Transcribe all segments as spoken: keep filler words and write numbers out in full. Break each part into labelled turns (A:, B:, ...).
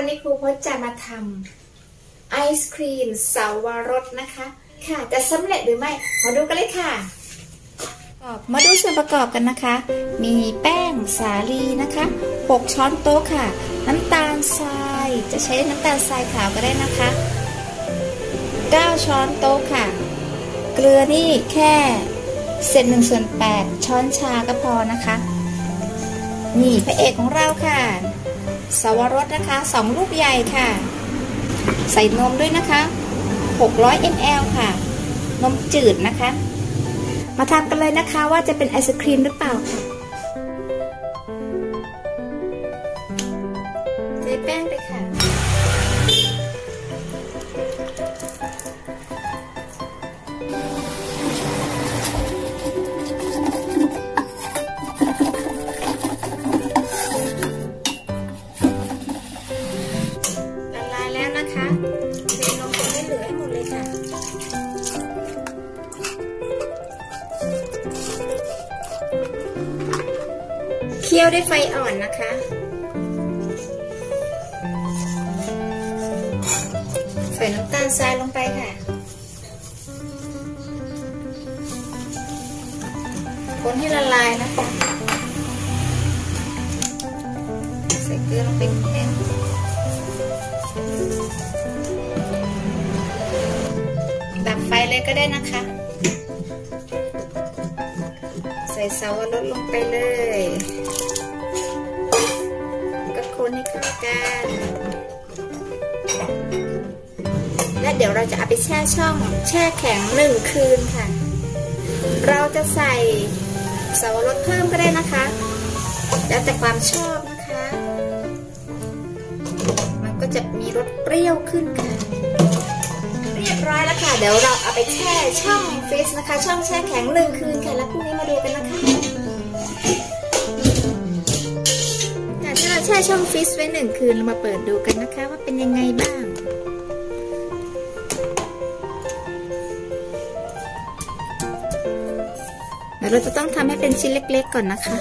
A: วันนี้ครูพจน์จะมาทำไอศครีมสาวรสนะคะค่ะจะสำเร็จหรือไม่มาดูกันเลยค่ะมาดูส่วนประกอบกันนะคะมีแป้งสาลีนะคะหกช้อนโต๊ะค่ะน้ำตาลทรายจะใช้น้ำตาลทรายขาวก็ได้นะคะเก้าช้อนโต๊ะค่ะเกลือนี่แค่เศษหนึ่งส่วนแปดช้อนชาก็พอนะคะนี่พระเอกของเราค่ะสาวรสนะคะสองลูกใหญ่ค่ะใส่นมด้วยนะคะหกร้อยมิลลิลิตรค่ะนมจืดนะคะมาทำกันเลยนะคะว่าจะเป็นไอศครีมหรือเปล่าค่ะใส่แป้งไปค่ะละลายแล้วนะคะเทลงไปให้เหลือให้หมดเลยค่ะเคี่ยวด้วยไฟอ่อนนะคะใส่น้ำตาลทรายลงไปค่ะคนให้ละลายนะคะใส่เกลือลงไปนิดนึงดับไฟเลยก็ได้นะคะใส่สาวรสลงไปเลยก็คนให้เข้ากันและเดี๋ยวเราจะเอาไปแช่ช่องแช่แข็งหนึ่งคืนค่ะเราจะใส่สาวรสเพิ่มก็ได้นะคะแล้วแต่ความชอบนะคะมันก็จะมีรสเปรี้ยวขึ้นค่ะเรียบร้อยแล้วค่ะเดี๋ยวเราเอาไปแช่ช่องฟรีซนะคะช่องแช่แข็งหนึ่งคืนค่ะแล้วพรุ่งนี้มาดูกันนะคะถ้าเราแช่ช่องฟรีซไว้หนึ่งคืนเรามาเปิดดูกันนะคะว่าเป็นยังไงบ้างเราจะต้องทำให้เป็นชิ้นเล็กๆก่อนนะคะ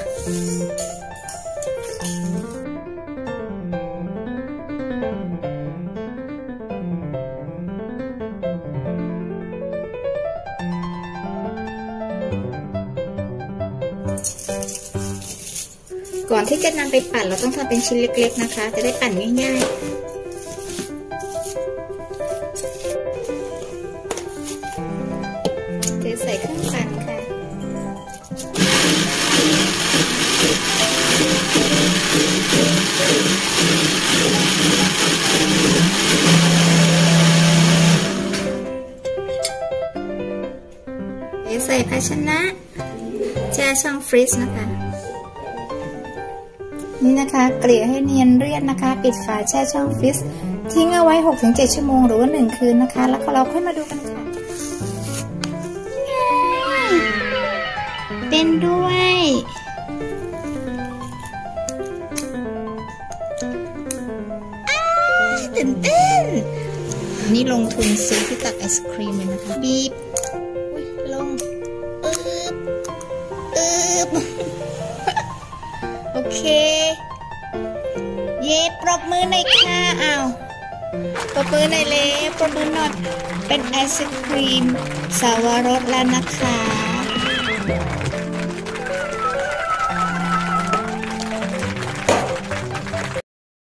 A: ก่อนที่จะนำไปปั่นเราต้องทำเป็นชิ้นเล็กๆนะคะจะได้ปั่นง่ายๆเทใส่เครื่องปั่นค่ะเทใส่ภาชนะแช่ช่องฟรีซนะคะนี่นะคะเกลี่ยให้เนียนเรียบนะคะปิดฝาแช่ช่องฟรีซทิ้งเอาไว้ หกถึงเจ็ด ชั่วโมงหรือว่าหนึ่งคืนนะคะแล้วเราค่อยมาดูกันค่ะเป็นด้วยตื่นเต้นนี่ลงทุนซื้อที่ตักไอศครีมเลยนะคะบีบลงอึบอึบโอเคเย่ปรบมือหน่อยค่ะอ้าวปรบมือหน่อยเลยปรบมือหน่อยเป็นไอศครีมสาวรสแล้วนะคะ